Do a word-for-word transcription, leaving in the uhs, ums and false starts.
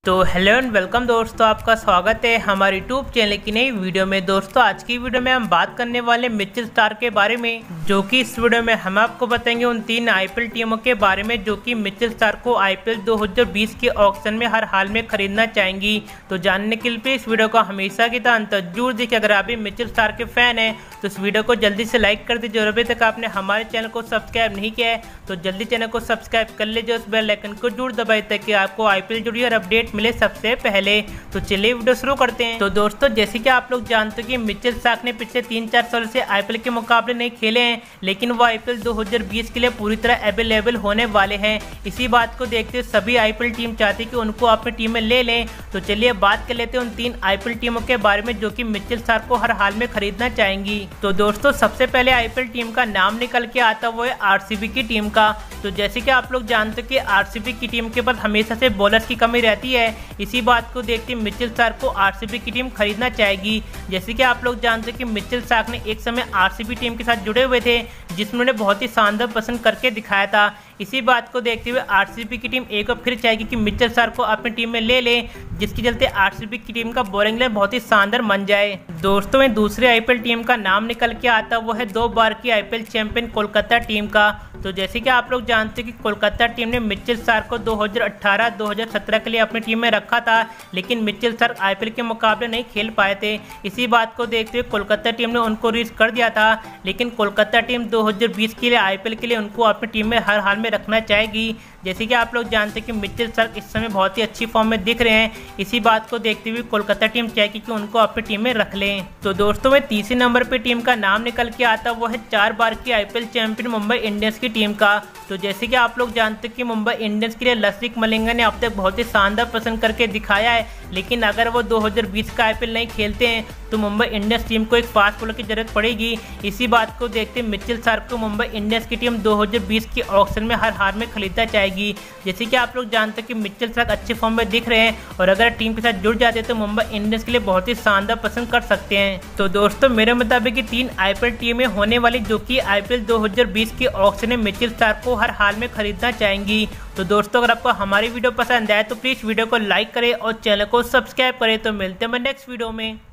तो hello and welcome दोस्तों, आपका स्वागत है हमारे यूट्यूब चैनल की नई वीडियो में। दोस्तों आज की वीडियो में हम बात करने वाले मिचेल स्टार्क के बारे में, जो कि इस वीडियो में हम आपको बताएंगे उन तीन आईपीएल टीमों के बारे में जो कि मिचेल स्टार्क को आईपीएल दो हज़ार बीस के ऑक्शन में हर हाल में खरीदना चाहेंगी। तो जानने के लिए इस वीडियो को हमेशा की तरह अंत तक जरूर देखिए। अगर आप भी मिचेल स्टार्क के फैन हैं तो इस वीडियो को जल्दी से लाइक कर दीजिए और अभी तक आपने हमारे चैनल को सब्सक्राइब नहीं किया है तो जल्दी चैनल को सब्सक्राइब कर लीजिए, उस बेल आइकन को जरूर दबाइए ताकि आपको आईपीएल जुड़ी और अपडेट मिले सबसे पहले। तो चलिए वीडियो शुरू करते हैं। तो दोस्तों जैसे कि आप लोग जानते हो कि मिचेल स्टार्क ने पिछले तीन चार साल से आईपीएल के मुकाबले नहीं खेले हैं, लेकिन वो आईपीएल दो हज़ार बीस के लिए पूरी तरह अवेलेबल होने वाले हैं। इसी बात को देखते हुए सभी आईपीएल टीम चाहती है कि उनको अपनी टीम में ले लें। तो चलिए बात कर लेते हैं उन तीन आईपीएल टीमों के बारे में जो कि मिचेल स्टार्क को हर हाल में खरीदना चाहेंगी। तो दोस्तों सबसे पहले आईपीएल टीम का नाम निकल के आता वो है आरसीबी की टीम का। तो जैसे कि आप लोग जानते हो कि आरसीबी की टीम के पास हमेशा से बॉलर्स की कमी रहती है। इसी बात को देखते मिचेल स्टार्क को आरसीबी की टीम खरीदना चाहेगी। जैसे कि आप लोग जानते हैं कि मिचेल स्टार्क ने एक समय आरसीबी टीम के साथ जुड़े हुए थे जिसमें उन्हें बहुत ही शानदार पसंद करके दिखाया था। इसी बात को देखते हुए आरसीबी की टीम एक बार फिर चाहेगी कि मिचेल स्टार्क को अपनी टीम में ले ले, जिसके चलते आरसीबी की टीम का बॉलिंग लाइन बहुत ही शानदार बन जाए। दोस्तों में दूसरी आईपीएल टीम का नाम निकल के आता वो है दो बार की आईपीएल चैंपियन कोलकाता टीम का। तो जैसे कि आप लोग जानते हैं कि कोलकाता टीम ने मिचेल स्टार्क को दो हज़ार अठारह दो हज़ार सत्रह के लिए अपनी टीम में रखा था, लेकिन मिचेल स्टार्क आईपीएल के मुकाबले नहीं खेल पाए थे। इसी बात को देखते हुए कोलकाता टीम ने उनको रिलीज कर दिया था, लेकिन कोलकाता टीम दो हज़ार बीस के लिए आईपीएल के लिए उनको अपनी टीम में हर हाल में रखना चाहेगी। जैसे कि आप लोग जानते हैं कि मिचेल स्टार्क इस समय बहुत ही अच्छी फॉर्म में दिख रहे हैं। इसी बात को देखते हुए कोलकाता टीम चाहेगी कि उनको अपनी टीम में रख लें। तो दोस्तों में तीसरे नंबर पे टीम का नाम निकल के आता वो है चार बार की आईपीएल चैंपियन मुंबई इंडियंस की टीम का। तो जैसे कि आप लोग जानते हैं कि मुंबई इंडियंस के लिए लसिथ मलिंगा ने अब तक बहुत ही शानदार पसंद करके दिखाया है, लेकिन अगर वो दो हज़ार बीस का आईपीएल नहीं खेलते हैं तो मुंबई इंडियंस टीम को एक फास्ट बॉलर की जरूरत पड़ेगी। इसी बात को देखते मिचेल स्टार्क को मुंबई इंडियंस की टीम दो हज़ार बीस के ऑक्शन में हर हाल में खरीदना चाहेगी। जैसे कि आप लोग जानते हैं कि मिचेल स्टार्क अच्छे फॉर्म में दिख रहे हैं और अगर टीम के साथ जुड़ जाते हैं तो मुंबई इंडियंस के लिए बहुत ही शानदार पसंद कर सकते हैं। तो दोस्तों मेरे मुताबिक तीन आईपीएल टीमें होने वाली जो कि आईपीएल दो हज़ार बीस के ऑक्शन में मिचेल स्टार्क को हर हाल में खरीदना चाहेंगी। तो दोस्तों अगर आपको हमारी वीडियो पसंद आए तो प्लीज वीडियो को लाइक करें और चैनल को सब्सक्राइब करें। तो मिलते हैं नेक्स्ट वीडियो में।